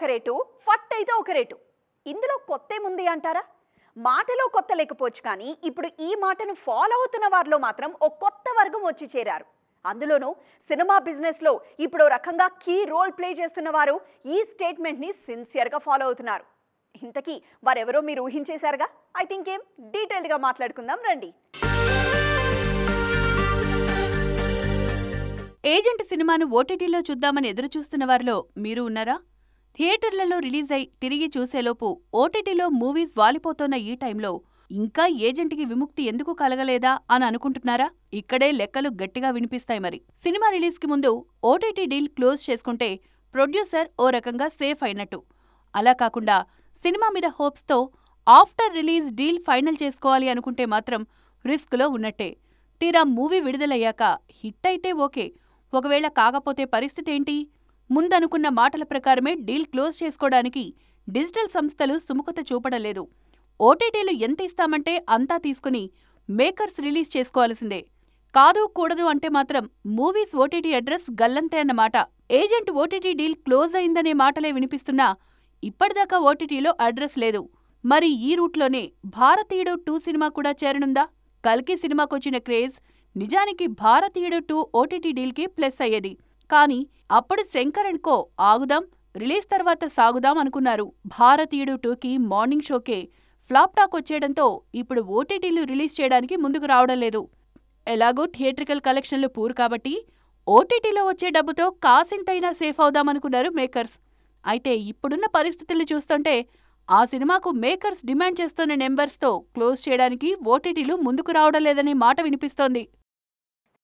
ఒక రేటు, ఫట్ అయితే ఒక రేటు. ఇందులో కొత్తేముంది అంటారా? మాటలో కొత్త లేకపోవచ్చు, కానీ ఇప్పుడు ఈ మాటను ఫాలో అవుతున్న వారిలో మాత్రం ఓ కొత్త వర్గం వచ్చి చేరారు. అందులోనూ సినిమా బిజినెస్లో ఇప్పుడు రకంగా కీ రోల్ ప్లే చేస్తున్న వారు ఈ స్టేట్మెంట్ని సిన్సియర్గా ఫాలో అవుతున్నారు. ఇంతకీ వారెవరో మీరు ఊహించేశారుగా? ఐ థింక్ ఏం డీటెయిల్డ్గా మాట్లాడుకుందాం రండి. ఏజెంట్ సినిమాను ఓటీటీలో చూద్దామని ఎదురుచూస్తున్న వారిలో మీరు ఉన్నారా? థియేటర్లలో రిలీజ్ అయి తిరిగి చూసేలోపు ఓటీటీలో మూవీస్ వాలిపోతోన్న ఈ టైంలో ఇంకా ఏజెంట్కి విముక్తి ఎందుకు కలగలేదా అని అనుకుంటున్నారా? ఇక్కడే లెక్కలు గట్టిగా వినిపిస్తాయి. మరి సినిమా రిలీజ్కి ముందు ఓటీటీ డీల్ క్లోజ్ చేసుకుంటే ప్రొడ్యూసర్ ఓ రకంగా సేఫ్ అయినట్టు. అలా కాకుండా సినిమా మీద హోప్స్తో ఆఫ్టర్ రిలీజ్ డీల్ ఫైనల్ చేసుకోవాలి అనుకుంటే మాత్రం రిస్క్లో ఉన్నట్టే. తీరా మూవీ విడుదలయ్యాక హిట్ అయితే ఓకే, ఒకవేళ కాకపోతే పరిస్థితి ఏంటి? ముందనుకున్న మాటల ప్రకారమే డీల్ క్లోజ్ చేసుకోవడానికి డిజిటల్ సంస్థలు సుముఖత చూపడలేదు. ఓటీటీలు ఎంత ఇస్తామంటే అంతా తీసుకుని మేకర్స్ రిలీజ్ చేసుకోవాల్సిందే. కాదు కూడదు అంటే మాత్రం మూవీస్ ఓటీటీ అడ్రస్ గల్లంతే అన్నమాట. ఏజెంట్ ఓటీటీ డీల్ క్లోజ్ అయిందనే మాటలే వినిపిస్తున్నా ఇప్పటిదాకా ఓటీటీలో అడ్రస్ లేదు. మరి ఈ రూట్లోనే భారతీయుడు 2 సినిమా కూడా చేరనుందా? కల్కి సినిమాకొచ్చిన క్రేజ్ నిజానికి భారతీయుడు 2 ఓటీటీ డీల్కి ప్లస్ అయ్యేది. కానీ అప్పుడు శంకర్ అండ్ కో ఆగుదాం, రిలీజ్ తర్వాత సాగుదాం అనుకున్నారు. భారతీయుడు 2కి మార్నింగ్ షోకే ఫ్లాప్ టాక్ వచ్చేయడంతో ఇప్పుడు ఓటీటీలు రిలీజ్ చేయడానికి ముందుకు రావడం లేదు. ఎలాగో థియేట్రికల్ కలెక్షన్లు పూరు కాబట్టి ఓటీటీలో వచ్చే డబ్బుతో కాసింతైనా సేఫ్ అవుదామనుకున్నారు మేకర్స్. అయితే ఇప్పుడున్న పరిస్థితులు చూస్తుంటే ఆ సినిమాకు మేకర్స్ డిమాండ్ చేస్తున్న నెంబర్స్తో క్లోజ్ చేయడానికి ఓటీటీలు ముందుకు రావడం లేదనే మాట వినిపిస్తోంది.